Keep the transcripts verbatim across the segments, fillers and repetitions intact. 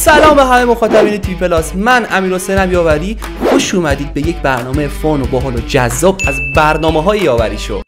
سلام به همه مخاطبین تیوی پلاس، من امیرحسین یاوری. خوش اومدید به یک برنامه فان و باحال و جذاب از برنامه‌های یاوری شو.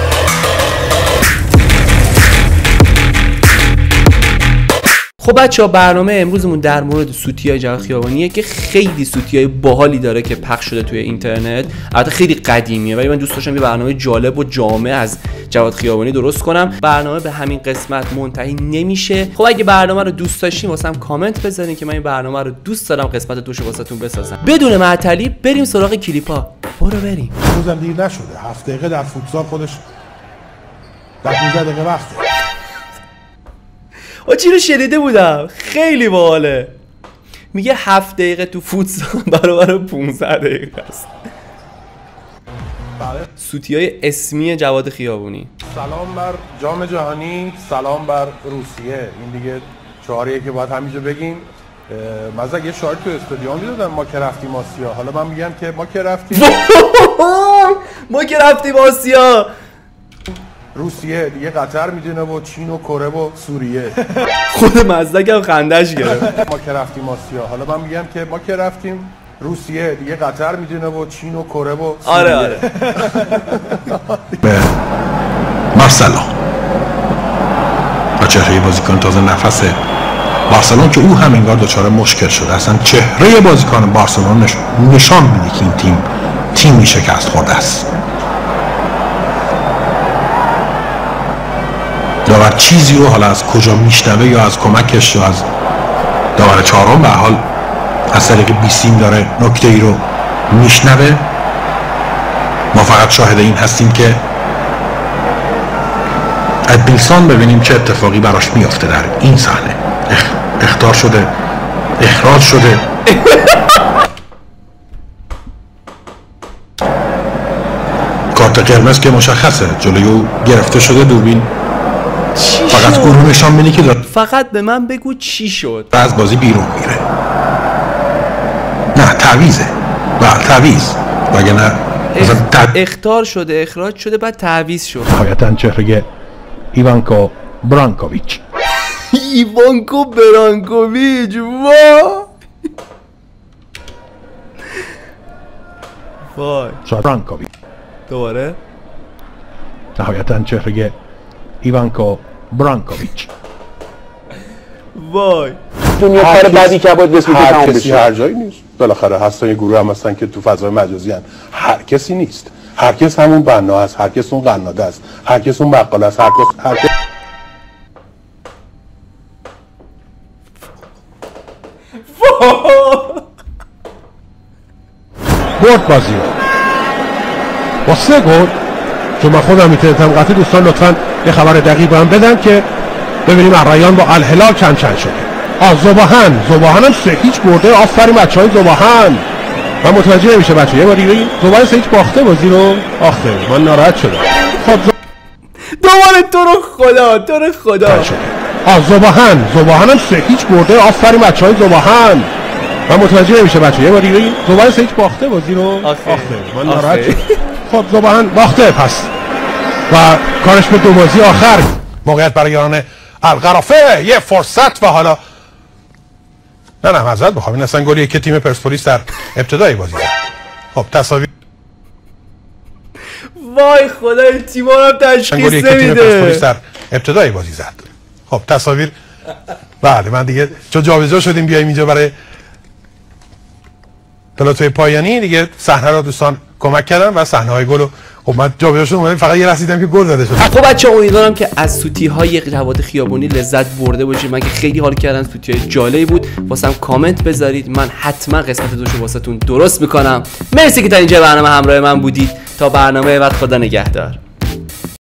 خب بچه‌ها، برنامه امروزمون در مورد سوتی‌های جواد خیابانیه که خیلی سوتی‌های باحالی داره که پخش شده توی اینترنت. البته خیلی قدیمیه ولی من دوست داشتم یه برنامه جالب و جامع از جواد خیابانی درست کنم. برنامه به همین قسمت منتهی نمیشه. خب اگه برنامه رو دوست داشتین واسم کامنت بذارین که من این برنامه رو دوست دارم قسمت دوشو واسهتون بسازم. بدون معطلی بریم سراغ کلیپا. برو بریم. روزم دیر نشده. هفت دقیقه در فوتسال خودش در پانزده دقیقه وقته. آ چی رو شنیده بودم خیلی باحاله. میگه هفت دقیقه تو فوتسال برابر پانزده دقیقه است. بله. سوتی‌های اسمی جواد خیابانی. سلام بر جام جهانی، سلام بر روسیه. این دیگه شعاریه که باید همینجا بگیم. مثلا یه شعار تو استادیوم میدادن ما که رفتیم آسیا. حالا من میگم که ما که رفتیم ما که رفتیم آسیا. روسیه دیگه قطر میدونه و چین و کره و سوریه. خود مزدک هم خندش گرفت. ما که رفتیم آسیا. حالا من میگم که ما که رفتیم روسیه دیگه قطر میدونه و چین و کره و سوریه. آره آره. به مارسلو و چهره بازیکن تازه نفس بارسلون که او هم انگار دچار مشکل شده. اصلا چهره بازیکن بارسلون نشان میده که این تیم تیمی شکست خورده است. داور چیزی رو حالا از کجا میشنوه یا از کمکش یا از داور چهارم به حال از طریق بیسیم داره نکته ای رو میشنوه. ما فقط شاهد این هستیم که ادمینسون ببینیم چه اتفاقی براش میافته در این صحنه. اخ... اخطار شده، اخراج شده. کارت قرمز که مشخصه جلوی او گرفته شده. دوربین فقط گروه نشان میده که داره. فقط به من بگو چی شد. از بازی بیرون میره. نه تعویزه. بله تعویز. وگه نه اخ... اخطار شده، اخراج شده، بعد تعویز شد. نهایتاً چهره ایوانکو برانکوویچ. ایوانکو برانکوویچ وا وای. برانکوویچ. دوباره. نهایتاً چهره ایوانکو برانکوویچ. وای. دنیا کار بعدی که باید رسید هر تمام کسی بشه. هر جایی نیست. بالاخره هستن یه گروه هم هستن که تو فضای مجازی هستن. هر کسی نیست. هر کس همون بنا است، هر کس اون قناده است، هر کس اون بقال است، هر کس هر کس برد بازی رو با سه گل که من خودم میتونم قطعی. دوستان لطفا یه خبر دقیق هم بدن که ببینیم الرایان با الهلال چند چند شده. آ زباهن زباهن هم سه هیچ برده. آفرین بچهای زباهن. من متوجه نمیشه بچه یه بار دیگه بگیم زباهن سه هیچ باخته بازی رو. آخه من ناراحت شدم. خب دوباره تو رو خدا تو رو خدا شده. آ زباهن زباهن هم سه هیچ برده. آفرین بچهای زباهن. من متوجه نمیشه بچه یه بار دیگه بگیم زباهن سه هیچ باخته بازی رو. آخه من ناراحت شدم. خب زباهن باخته پس و کارش به دو بازی آخر. موقعیت برای یاران القرافه، یه فرصت و حالا نه نه معذرت بخوام این اصلا گلیه که تیم پرسپولیس در ابتدای بازی زد. خب تصاویر وای خدای تیم‌ها رو تشخیص گلیه که تیم نمیده. پرسپولیس در ابتدای بازی زد. خب تصاویر بله من دیگه چون جابجا شدیم بیایم اینجا برای تلاتوی پایانی دیگه صحنه رو دوستان کمک کردن و صحنه‌های گل رو خب من جابجا شدم فقط یه رسیدم که گل زده شد. خب بچه‌ها امیدوارم که از سوتی‌های جواد خیابانی لذت برده باشید. من که خیلی حال کردم، سوتی‌های جالبی بود. واسم کامنت بذارید، من حتما قسمت دوشو واسهتون درست میکنم. مرسی که تا اینجا برنامه همراه من بودید. تا برنامه بعد خدا نگهدار.